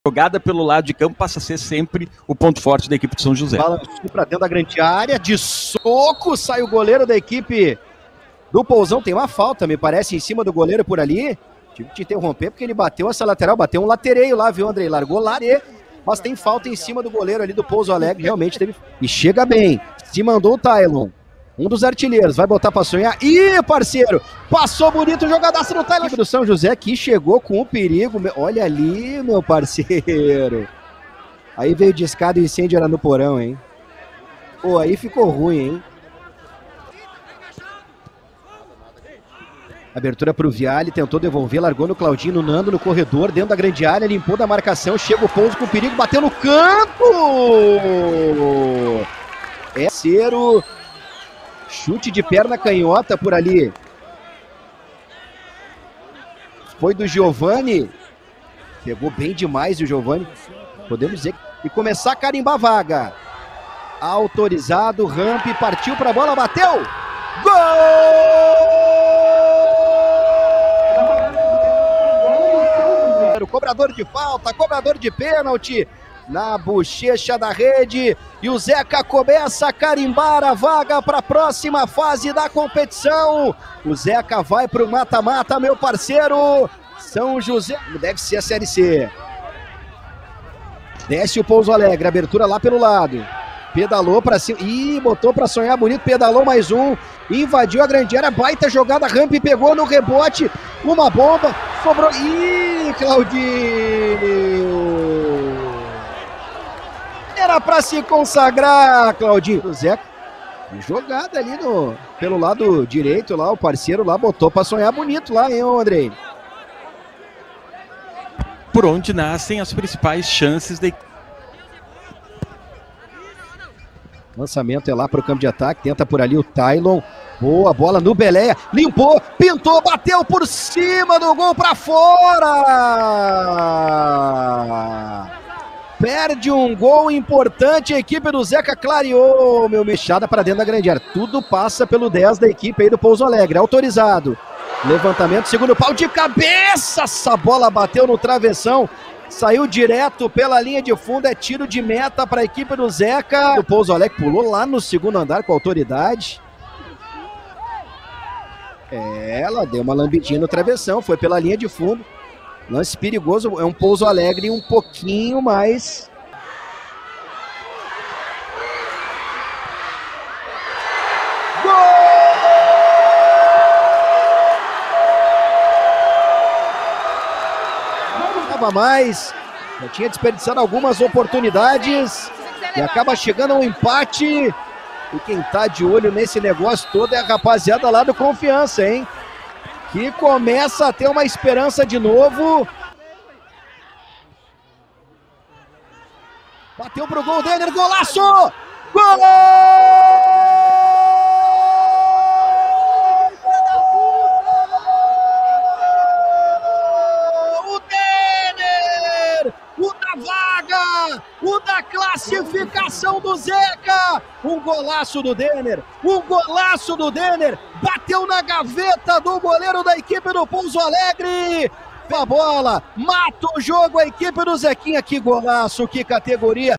jogada pelo lado de campo passa a ser sempre o ponto forte da equipe de São José. Balançou para dentro da grande área, de soco, sai o goleiro da equipe do Pousão. Tem uma falta, me parece, em cima do goleiro por ali. Tive que te interromper porque ele bateu essa lateral, bateu um latereio lá, viu, Andrei? Largou lá, mas tem falta em cima do goleiro ali do Pouso Alegre, realmente teve. E chega bem, se mandou o Tylon, um dos artilheiros, vai botar pra sonhar. Ih, parceiro, passou bonito, jogadaço no Tylon do São José, que chegou com o perigo. Olha ali, meu parceiro. Aí veio de escada e o incêndio era no porão, hein? Pô, aí ficou ruim, hein? Abertura para o Viale, tentou devolver, largou no Claudinho, no Nando, no corredor, dentro da grande área, limpou da marcação, chega o Pouso com perigo, bateu no canto! É Cero, chute de perna canhota por ali. Foi do Giovani, pegou bem demais o Giovani, podemos dizer, e começar a carimbar a vaga. Autorizado, Ramp, partiu para a bola, bateu! Gol! Cobrador de falta, cobrador de pênalti na bochecha da rede, e o Zeca começa a carimbar a vaga para a próxima fase da competição. O Zeca vai para o mata-mata, meu parceiro. São José, deve ser a Série C. Desce o Pouso Alegre, abertura lá pelo lado. Pedalou pra cima, ih, botou pra sonhar bonito, pedalou mais um, invadiu a grande área, baita jogada, Ramp pegou no rebote, uma bomba, sobrou, ih, Claudinho! Era pra se consagrar, Claudinho. Zeca, jogada ali pelo lado direito lá, o parceiro lá botou pra sonhar bonito lá, hein, Andrei? Por onde nascem as principais chances da equipe. Lançamento é lá para o campo de ataque, tenta por ali o Tylon, boa bola no Beleia, limpou, pintou, bateu por cima do gol para fora! Perde um gol importante, a equipe do Zeca clareou, meu, mexada para dentro da grande área, tudo passa pelo 10 da equipe aí do Pouso Alegre, autorizado, levantamento, segundo pau de cabeça, essa bola bateu no travessão, saiu direto pela linha de fundo, é tiro de meta para a equipe do Zeca. O Pouso Alegre pulou lá no segundo andar com autoridade. Ela deu uma lambidinha no travessão, foi pela linha de fundo. Lance perigoso, é um Pouso Alegre um pouquinho mais... mais, já tinha desperdiçado algumas oportunidades e acaba chegando a um empate, e quem tá de olho nesse negócio todo é a rapaziada lá do Confiança, hein, que começa a ter uma esperança de novo. Bateu pro gol, Denner, golaço! Gol! O da classificação do Zeca, um golaço do Denner, bateu na gaveta do goleiro da equipe do Pouso Alegre, a bola, mata o jogo a equipe do Zequinha, que golaço, que categoria.